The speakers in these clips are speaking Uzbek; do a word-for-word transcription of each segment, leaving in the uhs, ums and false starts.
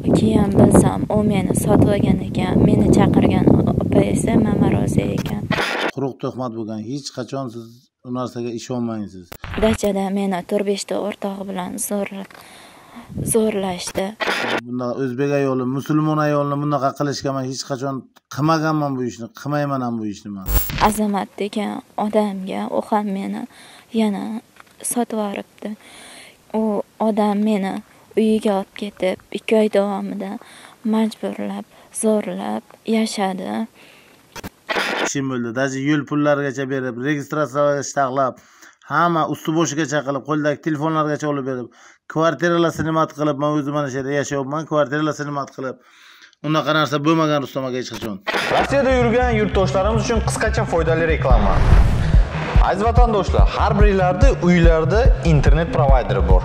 keyin bilsam u meni sotib olgan ekan, meni chaqirgan opa esa Mamarozi ekan. Quruq tuhmat bo'lgan. Hech qachon siz u narsaga ishonmaysiz. Dachada meni to'rt besh ta o'rtog'i bilan zo'rlab zo'rlashdi. Bunda o'zbek ayoli, musulmon ayolni bunaqa qilishga men hech qachon qilmaganman bu ishni, qilmayman ham bu ishni men. Azamat degan odamga u ham meni yana sotib yuboribdi. U odam meni uyiga olib ketib, ikki oy davomida majburlab, zo'rlab yashadi. Ishim bo'ldi. Daji yo'l pullarigacha berib, registratsiyaga ishtaqlab, hamma usti boshigacha qilib, qo'ldagi telefonlargacha olib berib, kvartiralarni nima qilib, men o'zim mana shu yerda yashayapman, kvartiralarni nima qilib. Unaqa narsa bo'lmagan Rustam aka hech qachon. Rossiyada yurgan yurtdoshlarimiz uchun qisqacha foydali reklama. Aziz vatandoshlar, har birlarida uylarda internet provayderi bor.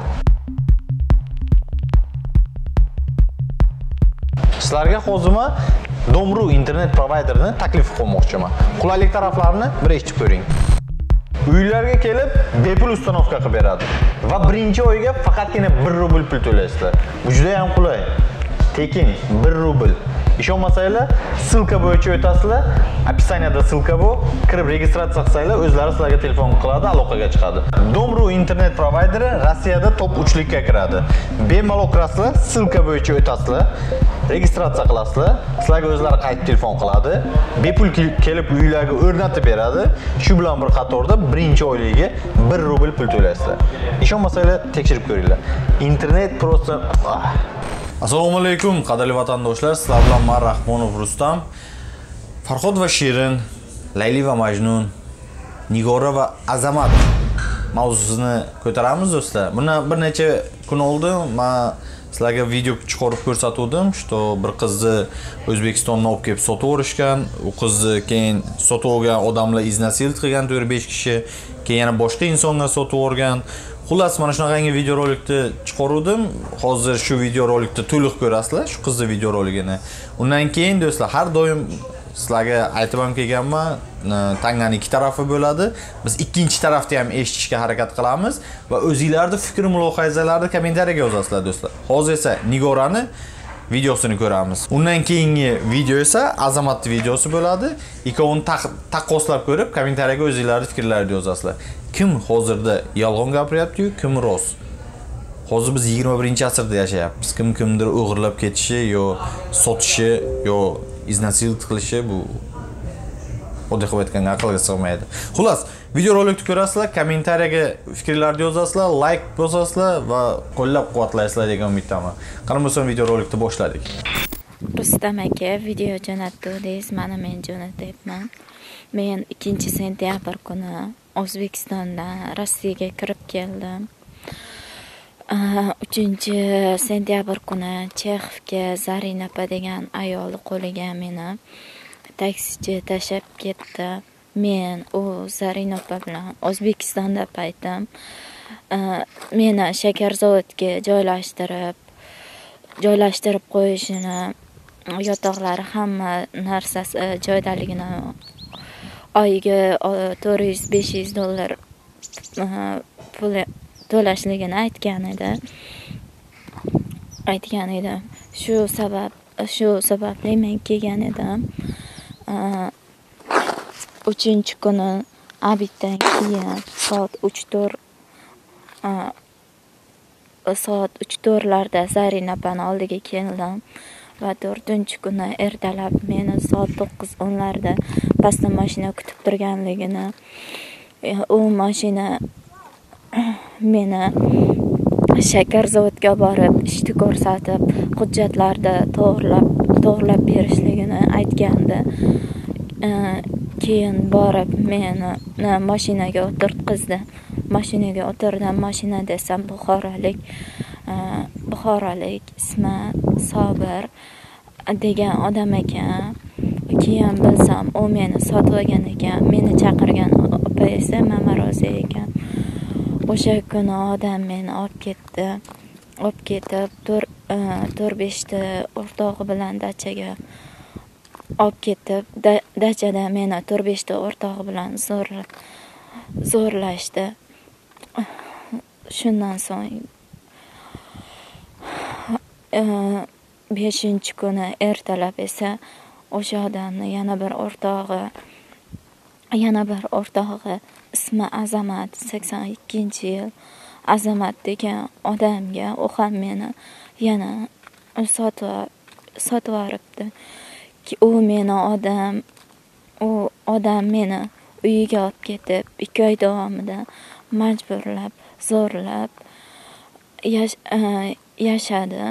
Sizlarga hozirma Domru internet provayderini taklif qilmoqchiman. Qulaylik taraflarini bir eshitib ko'ring. Uylarga kelib, bepul ustanovka qilib beradi va birinchi oyga faqatgina bir rubl pul to'laysizlar. Bu juda ham qulay. Tekin bir rubl. Ishonmasanglar, silka bo'yicha o'tasizlar. Описаниеda silka bor. Kirib registratsiya qilsanglar, o'zlari sizlarga telefon qiladi, aloqaga chiqadi. Domru internet provayderi Rossiyada top uchlikka kiradi. Bemalol kirasizlar, silka bo'yicha o'tasizlar. Registratsiya qilasizlar, sizlarga o'zlari qaytib telefon qiladi, bepul kelib uylarga o'rnatib beradi. Shu bilan bir qatorda birinchi oyligiga bir rubl pul to'laysizlar. Ishonmasanglar, tekshirib ko'ringlar. Internet просто Assalomu alaykum, qadrli vatandoshlar. Sizlar bilan men Rahmonov Rustam. Farhod va Shirin, Layli va Majnun, Nigora va Azamat mavzusini ko'taramiz do'stlar. Buni bir necha kun oldi men sizlarga video chiqarib ko'rsatuvdim, что bir qizni O'zbekistondan olib kelib sotib o'rishgan, u qizni keyin sotib olgan odamlar iznasilik qilgan to'rt besh kishi, keyin yana boshqa insonga sotib o'rgan. Xullas, mana shunaqangi video rolikni chiqaruvdim. Hozir shu video rolikni to'liq ko'rasizlar, shu qizni video roligini. Undan keyin do'stlar, har doim sizlarga aytib ham kelganman, tanganing ikki tarafi bo'ladi. Biz ikkinchi tarafni ham eshitishga harakat qilamiz va o'zingizlarning fikr mulohazalarni kommentariyaga yozasizlar do'stlar. Hozir esa Nigorani videosini ko'ramiz. Undan keyingi video esa Azamatning videosi bo'ladi. Ikkovini taqqoslab ko'rib, kommentariyaga o'zingizlarning fikrlaringizni yozasizlar. Kim hozirda yolg'on gapiryapti-yu, kim rost? Hozir biz yigirma birinchi asrda yashayapmiz. Kim kimdir o'g'irlab ketishi yo sotishi yo iznasilik qilishi bu oddiy qilib aytganda aqlga sig'maydi. Xullas, video rolikni ko'rasizlar, kommentariyaga fikrlarni yozasizlar, like bosasizlar va qo'llab-quvvatlaysizlar degan umiddaman. Qani bo'lsa video rolikni boshladik. Rustam aka video jo'natdi deysiz, mana men jo'natyapman. Men ikkinchi sentyabr kuni O'zbekistondan Rossiyaga kirib keldim. uchinchi sentyabr kuni Chexovga Zarina opa degan ayol qo'liga meni taksichi tashab ketdi. Men u Zarina opa bilan O'zbekistonda paytim meni shakar zavodiga joylashtirib joylashtirib qo'yishini, yotoqlari hamma narsasi joydaligini, oyiga to'rt yuz besh yuz dollar pul to'lashligini aytgan edi. Aytgan edi. Shu sabab shu sababli men kelgan edim. uchinchi kuni abitdan keyin soat uch to'rt soat uch to'rtlarda Zarina opani oldiga keldim va to'rtinchi kuni ertalab meni soat to'qqiz o'nlarda pastda mashina kutib turganligini, u mashina meni shakar zavodiga borib ishni ko'rsatib, hujjatlarni to'g'rilab to'g'rilab berishligini aytgandi. Keyin borib meni mashinaga o'tirqizdi. Mashinaga o'tirdim. Mashina desam Buxorolik Buxorolik Ismat Sobir degan odam ekan. Keyin bilsam u meni sotib olgan ekan, meni chaqirgan opa esa Mamarozi ekan. O'sha kuni odam meni olib ketdi. Olib ketib to'rt besh ta o'rtog'i bilan dachaga olib ketib, dachada meni to'rt besh ta o'rtog'i bilan zo'rlab zo'rlashdi. Shundan so'ng beshinchi kuni ertalab esa o'sha odamni yana bir o'rtog'i yana bir o'rtog'i ismi Azamat, sakson ikkinchi yil Azamat degan odamga u ham meni yana sotib sotib yuboribdi. U meni odam u odam meni uyiga olib ketib ikki oy davomida majburlab, zo'rlab yash, yashadi.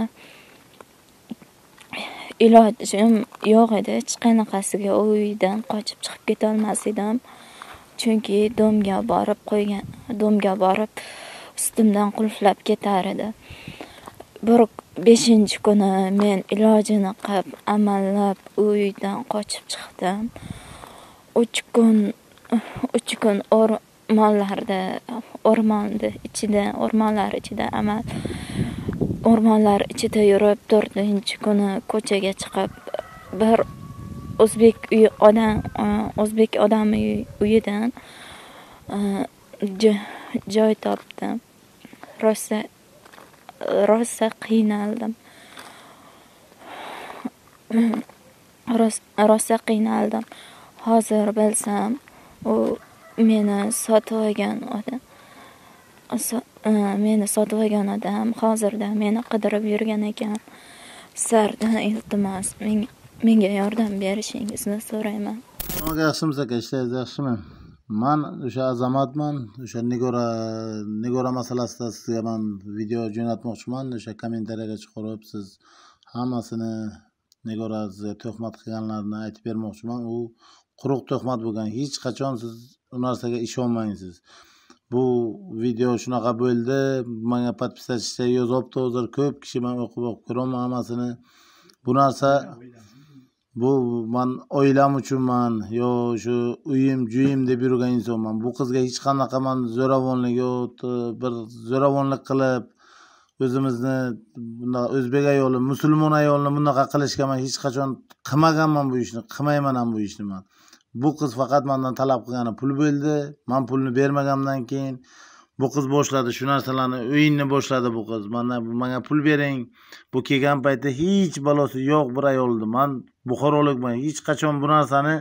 Ilojim yo'q edi, hech qanaqasiga u uydan qochib chiqib keta olmas edim. Chunki domga borib qo'ygan, domga borib ustimdan qulflab ketar edi. Bir beshinchi kuni men ilojini qilib, amallab uydan qochib chiqdim. uch kun uch kun o'rmonlarda, o'rmonda ichida, o'rmonlar ichida amal o'rmonlar ichida yurib, to'rtinchi kuni ko'chaga chiqib bir o'zbek uyi odam o'zbek odami uyidan joy topdim. Rosa rosa qiynaldim. Rosa qiynaldim. Hozir bilsam, u meni sotib olgan odam. Meni sotib olgan odam hozirda meni qidirib yurgan ekan. Sizlardan iltimos, menga yordam berishingizni so'rayman. Nima yaxshimiz aka, ishlaysiz yaxshimi? Men o'sha Azamatman, o'sha Nigora Nigora masalasida sizga men video jo'natmoqchiman. O'sha kommentariyaga chiqarib siz hammasini Nigora sizga tuhmat qilganlarini aytib bermoqchiman. U quruq tuhmat bo'lgan. Hech qachon siz u narsaga ishonmaysiz. Bu video shunaqa bo'ldi. Menga podpisatishda yozibdi, hozir ko'p kishi men o'qib o'qib ko'raman hammasini. Bu narsa bu men oilam uchunman, yo shu uyim, juyim deb yurgan insonman. Bu qizga hech qanaqa men zo'ravonlik yo bir zo'ravonlik qilib o'zimizni bunday o'zbek ayoli, musulmon ayolni bunaqa qilishga men hech qachon qilmaganman bu ishni, qilmayman ham bu ishni men. Bu qiz faqat mendan talab qilgani pul bo'ldi. Men pulni bermagandan keyin bu qiz boshladi shu narsalarni, o'yinni boshladi bu qiz. Mana menga pul bering. Bu kelgan paytda hech balosi yo'q bir ayoldi. Men Buxorolikman. Hech qachon bu narsani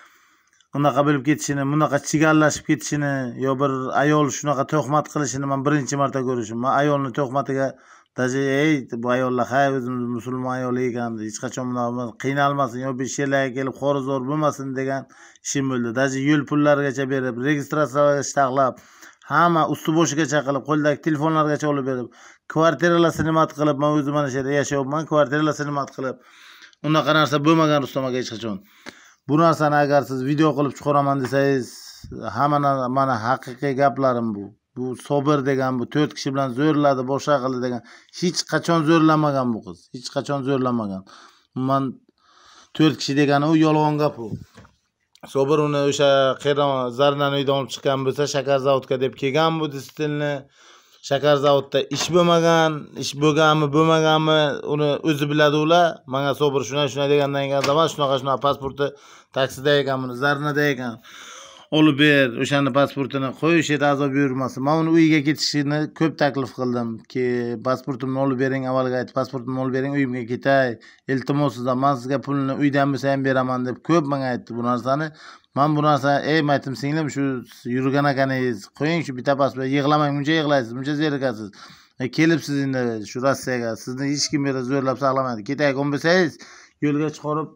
unaqa bo'lib ketishini, bunaqa chigallashib ketishini, yo bir ayol shunaqa tuhmat qilishini men birinchi marta ko'rishim. Men ayolni tuhmatiga daji ey bu ayollar hay o'zimiz musulmon ayol ekan, hech qachon bunaqa qiynalmasin yo bir shelarga kelib xorizor bo'lmasin degan ishim bo'ldi. Daji yo'l pullarigacha berib, registratsiyaga ishtaqlab, hamma usti boshiga chaqilib, qo'ldagi telefonlargacha olib berib, kvartiralarni nimat qilib, men o'zim mana shu yerda yashayapman, kvartiralarni nimat qilib. Unaqa narsa bo'lmagan Rustam aka hech qachon. Bu narsani agar siz video qilib chiqaraman desangiz, hamma mana haqiqiy gaplarim bu. Bu Sobir degan bu to'rt kishi bilan zo'rladi, boshqa qildi degan. Hech qachon zo'rlamagan bu qiz. Hech qachon zo'rlamagan. Men to'rt kishi degani u yolg'on gap u. Sobir uni o'sha qayerdan Zardan uydan olib chiqqan bo'lsa, shakar zavodga deb kelgan bu distilni. Shakar zavodda ish bo'lmagan, ish bo'lganmi, bo'lmaganmi, uni o'zi biladi ular. Menga Sobir shuna shuna degandan keyin zaman shunaqa shunaqa pasporti taksida ekan, buni Zarnada ekan. Olib ber, o'shani pasportini qo'yish edi, azob yurmasin. Men uni uyiga ketishini ko'p taklif qildim ki, pasportimni olib bering, avvalga aytib, pasportimni olib bering, uyimga ketay. Iltimos sizdan, men sizga pulni uydan bo'lsa ham beraman deb ko'p menga aytdi bu narsani. Men bu narsa, ey aytdim singlim, shu yurgan akaningiz, qo'ying shu bitta pasport, yig'lamang, buncha yig'laysiz, buncha zerikasiz. E, kelibsiz endi shu Rossiyaga, sizni hech kim bera zo'rlab saqlamaydi. Ketaylik bo'lsangiz, yo'lga chiqarib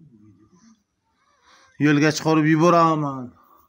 yo'lga chiqarib yuboraman.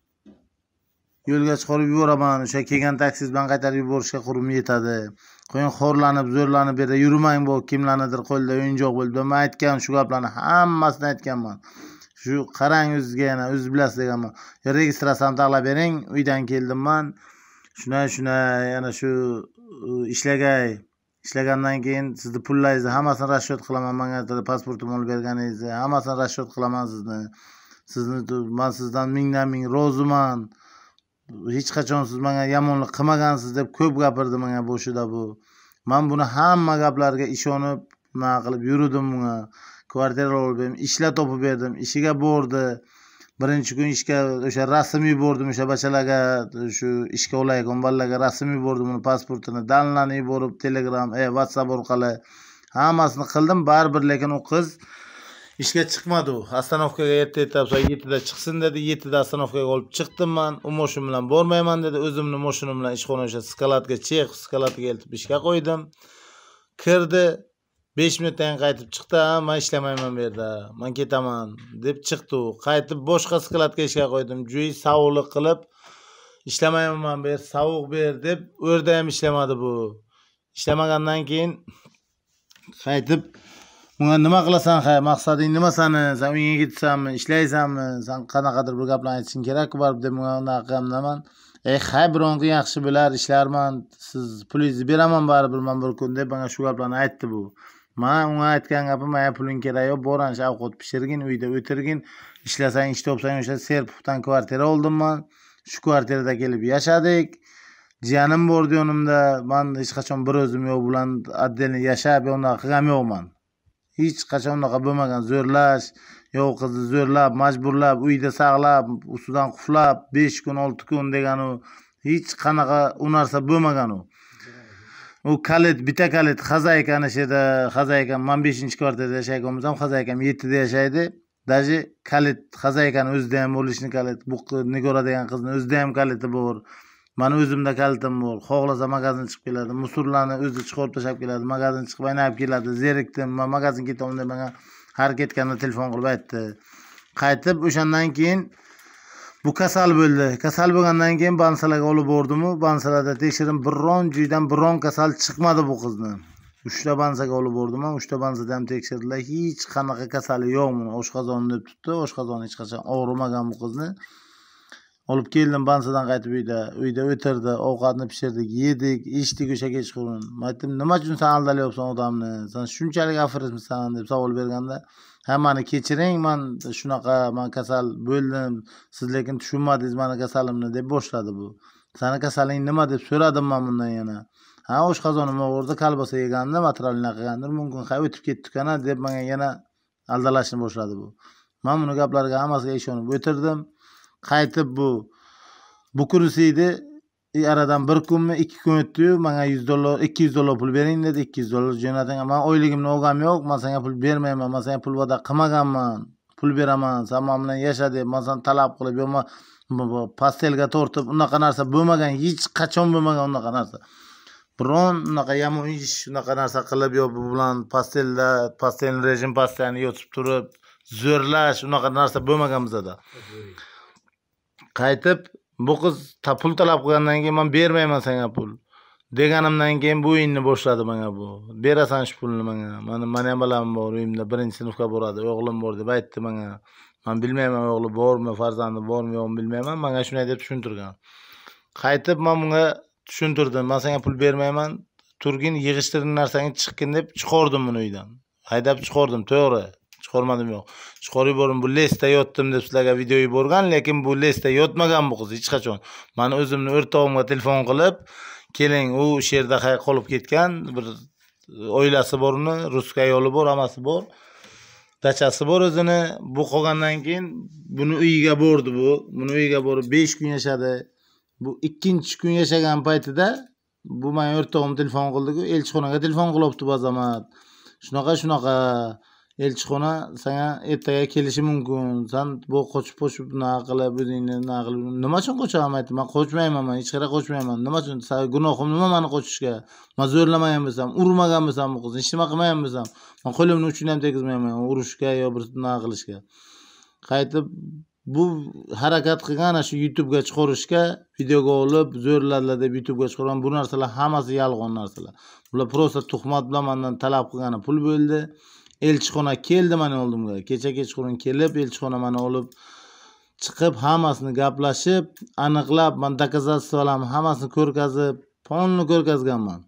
Yo'lga chiqarib yuboraman. O'sha kelgan taksi bilan qaytarib yuborishga qurum yetadi. Qo'ying xorlanib, zo'rlanib berda yurmang, bu kimlarnidir qo'lida o'yinchoq bo'ldi. Men aytgan shu gaplarni hammasini aytganman. Shu qarang o'zingizga yana, o'zingiz bilasiz deganman. Registratsiyani taqlab bering, uydan keldim men. Shuna shuna yana shu ishlagay. Ishlagandan keyin sizni pullaringizni hammasini rasxod qilaman. Menga pasportimni olib berganingizni hammasini rasxod qilaman sizni. Sizni men sizdan mingdan ming roziman. Hech qachon siz menga yomonlik qilmagansiz deb ko'p gapirdi menga boshida bu. Men buni hamma gaplariga ishonib, nima qilib yurdim bunga. Kvartira olib berdim, ishlar topib berdim, ishiga bordi. Birinchi kun ishga o'sha rasm yubordim, o'sha bachalarga shu ishga olayotgan bolalarga rasm yubordim, uni pasportini danlani yuborib, Telegram, e WhatsApp orqali Hammasini qildim, baribir lekin u qiz ishga chiqmadi u. Astanovkaga erta ertalab soat yettida chiqsin dedi. yettida astanovkaga olib chiqdim men. U mashina bilan bormayman dedi. O'zimni mashinam bilan ishxona o'sha skalatga chex, skalatga eltib ishga qo'ydim. Kirdi. besh minutdan qaytib chiqdi. "Men ishlamayman bu yerda. Men ketaman" deb chiqdi u. Qaytib boshqa skalatga ishga qo'ydim. Juy sovuqlik qilib "Ishlamayman bu yer, sovuq ber" deb o'rda ham ishlamadi bu. Ishlamagandan keyin qaytib "Bunga nima qilasan, hay, maqsading nima seni? Sen uyga ketsanmi, ishlaysanmi? Sen qanaqadir bir gaplarni aytishing kerak borib" deb bunga unaqa qilganman. "Ey, hay, bironki yaxshi bilar, ishlarman. Siz pulingizni beraman baribir men bir kun" deb menga shu gaplarni aytdi bu. Men unga aytgan gapim, "Menga puling kerak yo'q, boran ovqat pishirgin, uyda o'tirgin, ishlasang, ish topsang o'sha Serpovdan kvartira oldim men. Shu kvartirada kelib yashadik. Jiyanim bor yonimda. Men hech qachon bir o'zim yo'q bilan отдельно yashab, unaqa qilgam yo'qman. Hech qachon unaqa bo'lmagan, zo'rlash, yo'q qizni zo'rlab, majburlab, uyda saqlab, ustidan quflab, besh kun, olti kun degan u hech qanaqa u narsa bo'lmagan u. U kalit, bitta kalit Xazaykani sheda, Xazaykan men beshinchi kvartirada yashayganmiz ham, Xazaykam yettida yashaydi. Daji kalit Xazaykani o'zida ham bo'lishni kalit, bu Nigora degan qizni o'zida ham kaliti bor. Meni o'zimda kalitim bor. Xohlasa magazin chiqib keladi, musurlarni o'zi chiqarib tashlab keladi, magazin chiqib aynab keladi. Zerikdim, men magazin ketaman deb menga har ketganda telefon qilib aytdi. Qaytib o'shandan keyin bu kasal bo'ldi. Kasal bo'lgandan keyin Bansalarga olib bordim-u, Bansalarda tekshirim biron joydan biron kasal chiqmadi bu qizni. uchta Bansaga olib bordim, men uchta Bansada ham tekshirdilar, hech qanaqa kasali yo'qmi? Oshqozon deb tutdi, oshqozon hech qachon og'rimagan bu qizni. Olib keldim Bansadan qaytib uyda, uyda o'tirdi, ovqatni pishirdik, yedik, ichdik o'sha kechqurun. Men aytdim, "Nima uchun sen aldalyapsan odamni? Sen shunchalik afrismisan?" deb savol berganda, "Ha, meni kechiring, men shunaqa, men kasal bo'ldim. Siz lekin tushunmadingiz meni kasalimni" deb boshladi bu. "Seni kasaling nima?" deb so'radim men bundan yana. "Ha, oshqozonim og'ridi, kolbasa yegandim, atralina qilgandim, mumkin hay o'tib ketdik-ana" deb menga yana aldalashni boshladi bu. Men buni gaplariga hammasiga ishonib o'tirdim. Qaytib bu bu kursiydi. Aradan bir kunmi, ikki kun o'tdi-yu, menga yuz dollar, ikki yuz dollar pul bering dedi. ikki yuz dollar jo'nating. Men oyligimni olgam yo'q, men senga pul bermayman, men senga pul va'da qilmaganman. Pul beraman, sen men bilan yasha deb, men sen talab qilib, yo'qmi pastelga tortib, unaqa narsa bo'lmagan, hech qachon bo'lmagan unaqa narsa. Biron unaqa yomon ish, unaqa narsa qilib, yo bu bilan pastelda, pastelni rejim pastelni yotib turib, zo'rlash, unaqa narsa bo'lmagan bizda. Qaytib bu qiz pul talab qilgandan keyin men bermayman senga pul deganimdan keyin bu o'yinni boshladi menga bu. "Berasan shu pulni menga. Meni men ham balam bor, uyimda birinchi sinfga boradi, o'g'lim bor" deb aytdi menga. Men bilmayman o'g'li bormi, farzandi bormi yo'qmi bilmayman. Menga shunday deb tushuntirgan. Qaytib men bunga tushuntirdim. "Men senga pul bermayman. Turgin, yig'ishtiring narsangni chiqkin" deb chiqardim uni uydan. Haydab chiqardim, to'g'ri. Chiqarmadim yo'q. Chiqarib yubordim, bu lesda yotdim deb sizlarga video yuborgan, lekin bu lesda yotmagan bu qiz hech qachon. Meni o'zimni o'rtog'imga telefon qilib, "Keling, u o'sha yerda qolib ketgan, bir oilasi bor uni, ruska ayoli bor, amasi bor, dachasi bor o'zini. Bu qolgandan keyin buni uyiga bordi bu. Buni uyiga borib besh kun yashadi. Bu ikkinchi kun yashagan paytida bu men o'rtog'im telefon qildi-ku, elchixonaga telefon qilibdi bazamat. Shunaqa shunaqa elchixona senga ertaga kelishi mumkin. Sen bu qochib-qochib nima qilib, o'zingni nima qilib, nima uchun qochaman aytdim. "Men qochmayman, men hech qayerga qochmayman. Nima uchun? Sen gunohim nima meni qochishga? Men zo'rlamagan bo'lsam, urmagan bo'lsam bu qizni, hech nima qilmagan bo'lsam, men qo'limni uchini ham tegizmayman urishga yo bir nima qilishga." Qaytib bu harakat qilgan shu YouTube'ga chiqarishga, videoga olib zo'rladilar deb YouTube'ga chiqargan bu narsalar hammasi yolg'on narsalar. Bular prosta tuhmat bilan mendan talab qilgani pul bo'ldi. Elchixona keldi meni oldimga. Kecha kechqurun kelib, elchixona meni olib chiqib, hammasini gaplashib, aniqlab, men dokazatsiyalarim hammasini ko'rgazib, polni ko'rgazganman.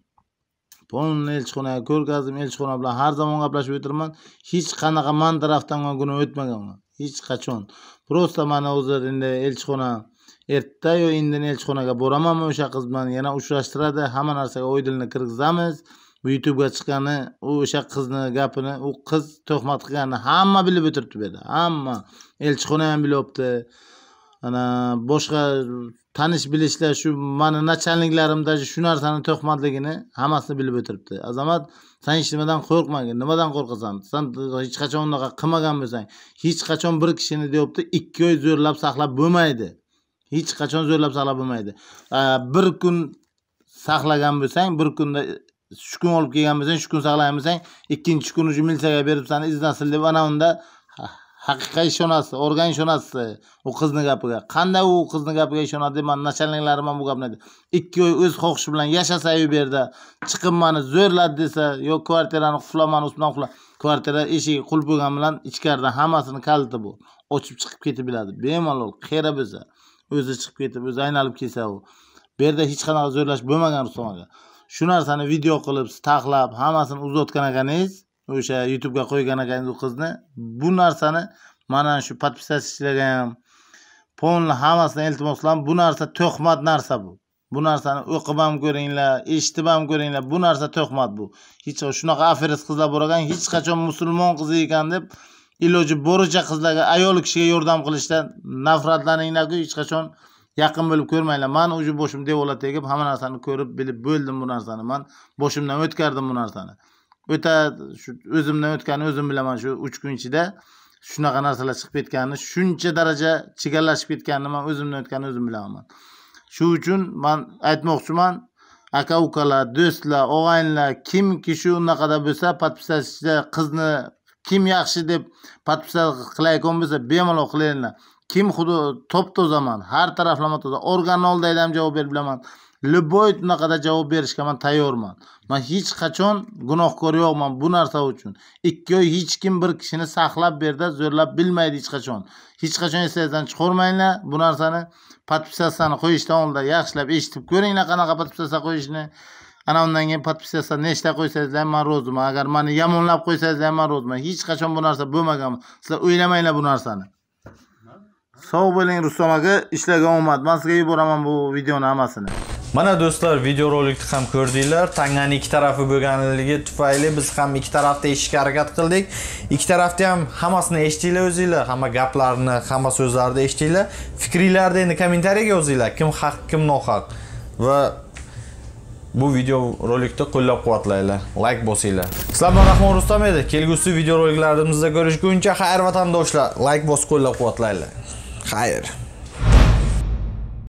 Polni elchixonaga ko'rgazdim, elchixona bilan har zamon gaplashib o'tiraman. Hech qanaqa men tarafdan gunoh o'tmaganman. Hech qachon. Prosta meni o'zi endi elchixona erta yo indin elchixonaga boramanmi o'sha qiz bilan yana uchrashtiradi, hamma narsaga oydinlik kirgizamiz. Bu YouTube'ga chiqqani, u o'sha qizni gapini, u qiz tuhmat qilganini hamma bilib o'tiribdi bu yerda. Hamma elchixona ham bilyapti. ana boshqa tanish bilishlar shu mani nachalniklarimda shu narsani to'xmatligini hammasini bilib o'tiribdi. Azamat, sen hech nimadan qo'rqmagin. Nimadan qo'rqasan? Sen hech qachon unaqa qilmagan bo'lsang, hech qachon bir kishini deyapti, ikki oy zo'rlab saqlab bo'lmaydi. Hech qachon zo'rlab saqlab bo'lmaydi. Bir kun saqlagan bo'lsang, bir kunda shu kun olib kelgan bo'lsang, shu kun saqlagan bo'lsang, ikkinchi kun uji militsiyaga berib seni iznasil deb ana unda haqiqiy ishonasiz, organ ishonasiz u qizni gapiga. Qanday u qizni gapiga ishonadi? Men nachalniklarim ham bu gapni aytdi. ikki oy o'z xohishi bilan yashasa-yu bu yerda chiqib meni zo'rladi desa, yo kvartirani qulflamani ustidan qulfla. Kvartira eshigi qulf bo'lgan bilan ichkaridan hammasini kaliti bu. Ochib chiqib ketib biladi. Bemalol qera bo'lsa, o'zi chiqib ketib, o'zi aynalib kelsa u. Bu yerda hech qanaqa zo'rlash bo'lmagan Rustam aka. Shu narsani video qilib, taxlab, hammasini uzatgan ekaningiz, o'sha YouTube ga qo'ygan ekaningiz u qizni, bu narsani mana shu podpisatsiyachilarga ham polni hammasini iltimos qilaman, bu narsa to'xmat narsa bu. Bu narsani o'qib ham ko'ringlar, eshitib ham ko'ringlar, bu narsa to'xmat bu. Hech shunaqa aferist qizlar bor ekan, hech qachon musulmon qizi ekan deb iloji boricha qizlarga, ayol kishiga yordam qilishdan nafratlaninglar-ku, hech qachon yaqin bo'lib ko'rmanglar. Men o'zi boshim devola tegib, hamma narsani ko'rib, bilib bo'ldim bu narsani. Men boshimdan o'tkardim bu narsani. O'ta shu o'zimdan o'tganini o'zim bilaman, shu uch kun ichida shunaqa narsalar chiqib ketganini, shuncha daraja chigallashib ketganini men o'zimdan o'tganini o'zim bilaman. Shu uchun men aytmoqchiman, aka-ukalar, do'stlar, og'aynilar, kimki shu unaqada bo'lsa, podpisatsiya qizni kim yaxshi deb podpisatsiya qilayotgan bo'lsa, bemalol qilinglar. Kim xudo top tozaman, har taraflama toza. Organni oldida ham javob berib bilaman. Любой unaqada javob berishga men tayyorman. Men hech qachon gunohkor yo'qman bu narsa uchun. ikki oy hech kim bir kishini saqlab berda zo'rlab bilmaydi hech qachon. Hech qachon esingizdan chiqarmanglar bu narsani. Podpisatsiyani qo'yishdan oldin yaxshilab eshitib ko'ringlar qanaqa podpisatsiya qo'yishni. Ana undan keyin podpisatsiya nechta qo'ysangiz ham men roziman. Agar meni yomonlab qo'ysangiz ham men roziman. Hech qachon bu narsa bo'lmagan. Sizlar o'ylamanglar bu narsani. Sog' bo'ling Rustam aka, ishlarga omad. Men sizga yuboraman bu videoni hammasini. Mana do'stlar, videorolikni ham ko'rdinglar. Tanganing ikki tarafi bo'lganligi tufayli biz ham ikki tarafda eshitishga harakat qildik. Ikki tarafda ham hammasini eshitdinglar o'zinglar, hamma gaplarni, hamma so'zlarni eshitdinglar. Fikringizni endi kommentariyaga yozinglar, kim haq, kim nohaq. Va bu video rolikni qo'llab-quvvatlanglar, like bosinglar. Sizlar bilan Rahmon Rustam edi. Kelgusi videoroliklarimizda ko'rishguncha xayr vatandoshlar, like bosib qo'llab-quvvatlanglar. Xayr.